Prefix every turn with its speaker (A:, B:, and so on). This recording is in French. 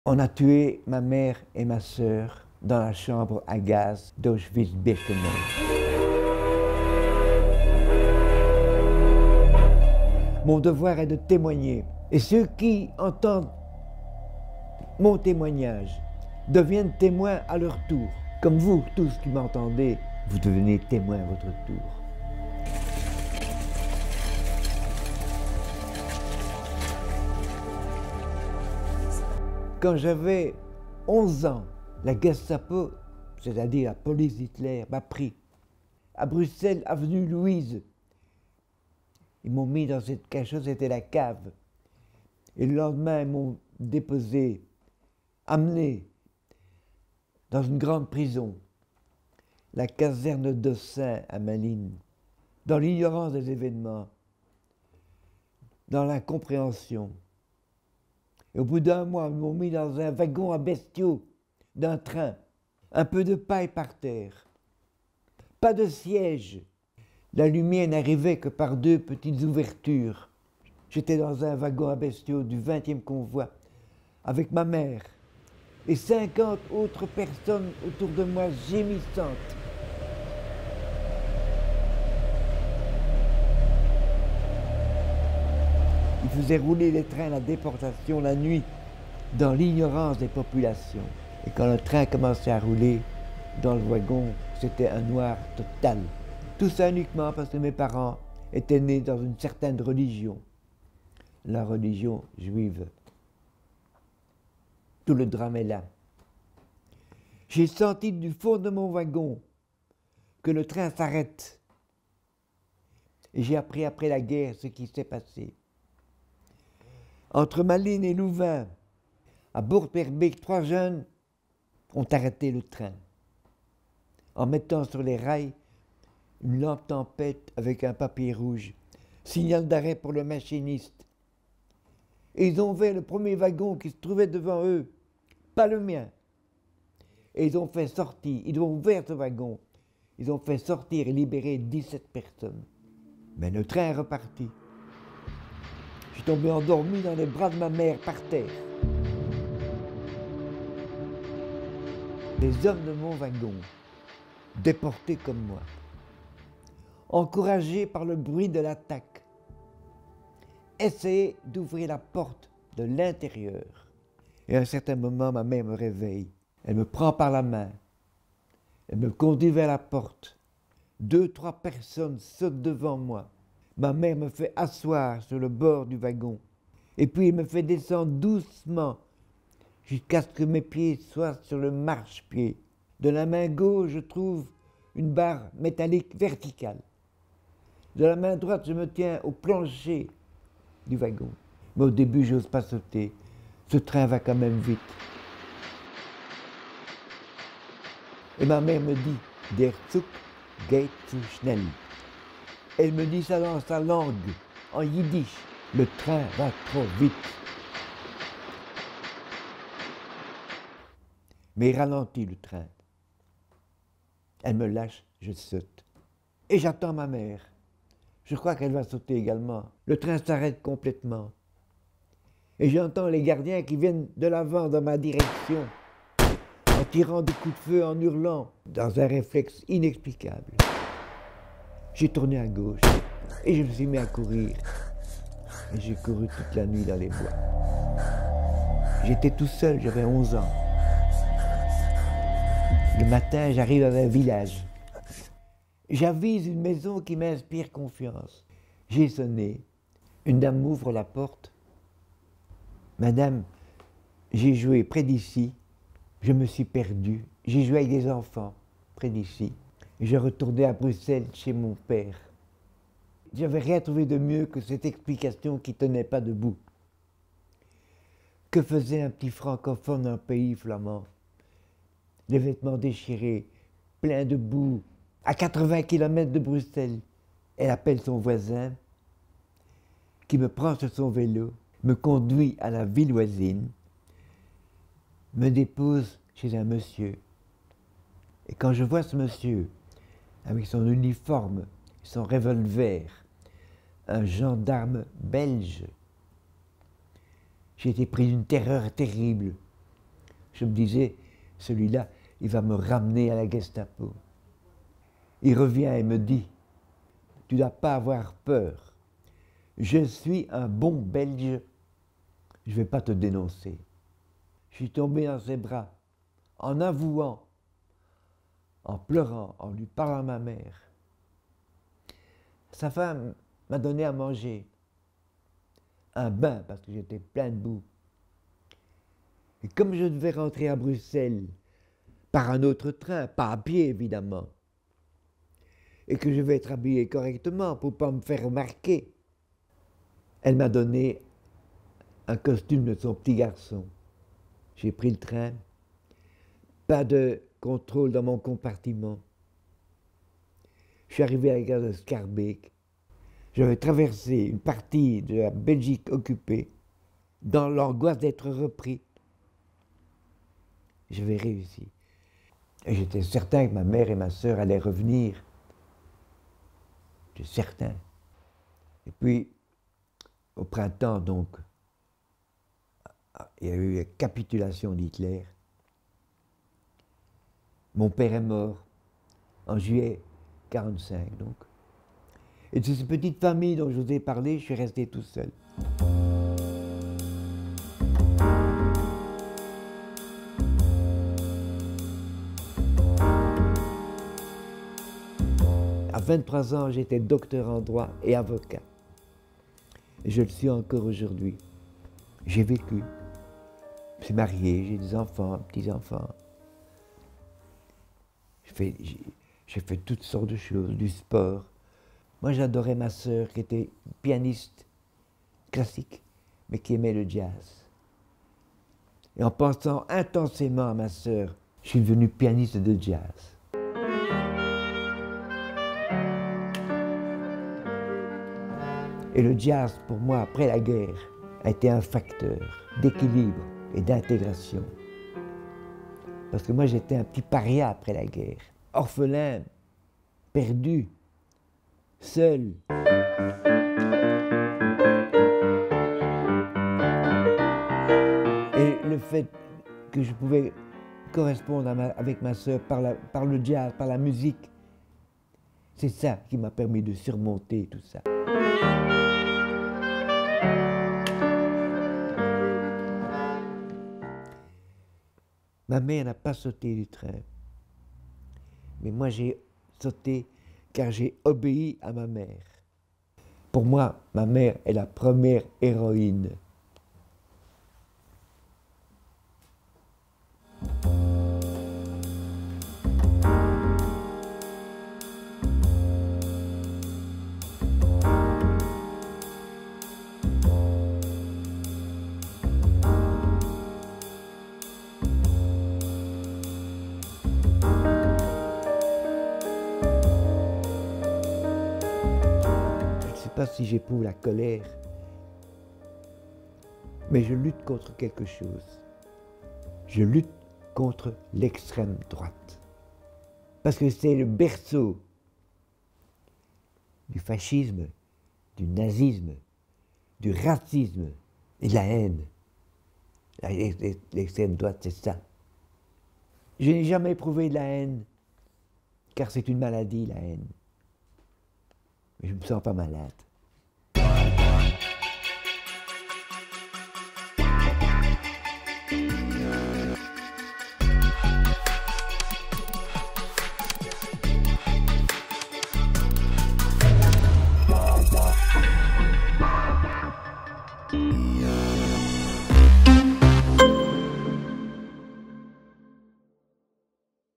A: On a tué ma mère et ma sœur dans la chambre à gaz d'Auschwitz-Birkenau. Mon devoir est de témoigner. Et ceux qui entendent mon témoignage deviennent témoins à leur tour. Comme vous, tous qui m'entendez, vous devenez témoins à votre tour. Quand j'avais 11 ans, la Gestapo, c'est-à-dire la police Hitler, m'a pris à Bruxelles, avenue Louise. Ils m'ont mis dans cette cachette, c'était la cave. Et le lendemain, ils m'ont déposé, amené dans une grande prison, la caserne d'Ossin à Malines, dans l'ignorance des événements, dans l'incompréhension. Et au bout d'un mois, ils m'ont mis dans un wagon à bestiaux d'un train, un peu de paille par terre, pas de siège. La lumière n'arrivait que par 2 petites ouvertures. J'étais dans un wagon à bestiaux du 20e convoi avec ma mère et 50 autres personnes autour de moi gémissantes. Ils faisaient rouler les trains à la déportation la nuit dans l'ignorance des populations. Et quand le train commençait à rouler dans le wagon, c'était un noir total. Tout ça uniquement parce que mes parents étaient nés dans une certaine religion, la religion juive. Tout le drame est là. J'ai senti du fond de mon wagon que le train s'arrête. Et j'ai appris après la guerre ce qui s'est passé. Entre Malines et Louvain, à Bourg-Perbeek, 3 jeunes ont arrêté le train en mettant sur les rails une lampe tempête avec un papier rouge, signal d'arrêt pour le machiniste. Et ils ont ouvert le premier wagon qui se trouvait devant eux, pas le mien. Et ils ont fait sortir, ils ont ouvert ce wagon, ils ont fait sortir et libérer 17 personnes. Mais le train est reparti. Je suis tombé endormi dans les bras de ma mère par terre. Les hommes de mon wagon, déportés comme moi, encouragés par le bruit de l'attaque, essayaient d'ouvrir la porte de l'intérieur. Et à un certain moment, ma mère me réveille. Elle me prend par la main. Elle me conduit vers la porte. 2, 3 personnes sautent devant moi. Ma mère me fait asseoir sur le bord du wagon. Et puis elle me fait descendre doucement jusqu'à ce que mes pieds soient sur le marchepied. De la main gauche, je trouve une barre métallique verticale. De la main droite, je me tiens au plancher du wagon. Mais au début, je n'ose pas sauter. Ce train va quand même vite. Et ma mère me dit « Der Zug geht zu schnell ». Elle me dit ça dans sa langue, en yiddish. Le train va trop vite. Mais il ralentit le train. Elle me lâche, je saute. Et j'attends ma mère. Je crois qu'elle va sauter également. Le train s'arrête complètement. Et j'entends les gardiens qui viennent de l'avant dans ma direction, en tirant des coups de feu, en hurlant, dans un réflexe inexplicable. J'ai tourné à gauche et je me suis mis à courir. Et j'ai couru toute la nuit dans les bois. J'étais tout seul, j'avais 11 ans. Le matin, j'arrive à un village. J'avise une maison qui m'inspire confiance. J'ai sonné. Une dame m'ouvre la porte. Madame, j'ai joué près d'ici. Je me suis perdu. J'ai joué avec des enfants près d'ici. Je retournais à Bruxelles chez mon père. Je n'avais rien trouvé de mieux que cette explication qui ne tenait pas debout. Que faisait un petit francophone dans un pays flamand? Les vêtements déchirés, pleins de boue, à 80 km de Bruxelles. Elle appelle son voisin, qui me prend sur son vélo, me conduit à la ville voisine, me dépose chez un monsieur. Et quand je vois ce monsieur, avec son uniforme, son revolver, un gendarme belge, j'ai été pris d'une terreur terrible. Je me disais, celui-là, il va me ramener à la Gestapo. Il revient et me dit, tu ne dois pas avoir peur. Je suis un bon Belge, je ne vais pas te dénoncer. Je suis tombé dans ses bras, en avouant, en pleurant, en lui parlant à ma mère. Sa femme m'a donné à manger, un bain parce que j'étais plein de boue. Et comme je devais rentrer à Bruxelles par un autre train, pas à pied évidemment, et que je vais être habillé correctement pour ne pas me faire remarquer, elle m'a donné un costume de son petit garçon. J'ai pris le train, pas de contrôle dans mon compartiment. Je suis arrivé à la gare de Schaerbeek. J'avais traversé une partie de la Belgique occupée dans l'angoisse d'être repris. J'avais réussi. Et j'étais certain que ma mère et ma sœur allaient revenir. J'étais certain. Et puis, au printemps, donc, il y a eu la capitulation d'Hitler. Mon père est mort en juillet 1945, donc. Et de cette petite famille dont je vous ai parlé, je suis resté tout seul. À 23 ans, j'étais docteur en droit et avocat. Et je le suis encore aujourd'hui. J'ai vécu. Je suis marié, j'ai des enfants, petits-enfants. J'ai fait toutes sortes de choses, du sport. Moi, j'adorais ma sœur qui était pianiste classique, mais qui aimait le jazz. Et en pensant intensément à ma sœur, je suis devenu pianiste de jazz. Et le jazz, pour moi, après la guerre, a été un facteur d'équilibre et d'intégration. Parce que moi, j'étais un petit paria après la guerre, orphelin, perdu, seul. Et le fait que je pouvais correspondre avec ma sœur par le jazz, par la musique, c'est ça qui m'a permis de surmonter tout ça. Ma mère n'a pas sauté du train, mais moi j'ai sauté car j'ai obéi à ma mère. Pour moi, ma mère est la première héroïne. Je ne sais pas si j'éprouve la colère, mais je lutte contre quelque chose. Je lutte contre l'extrême droite. Parce que c'est le berceau du fascisme, du nazisme, du racisme et de la haine. L'extrême droite, c'est ça. Je n'ai jamais éprouvé de la haine, car c'est une maladie, la haine. Mais je ne me sens pas malade.